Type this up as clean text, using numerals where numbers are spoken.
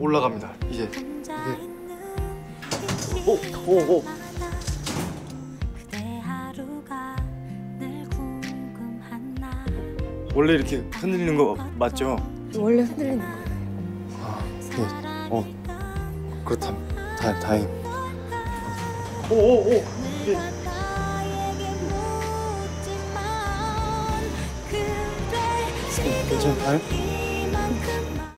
올라갑니다. 이제. 오. 원래 이렇게 흔들리는 거 맞죠? 원래 흔들리는 거예요. 네. 그렇다면 다행. 오. 네. 괜찮아요?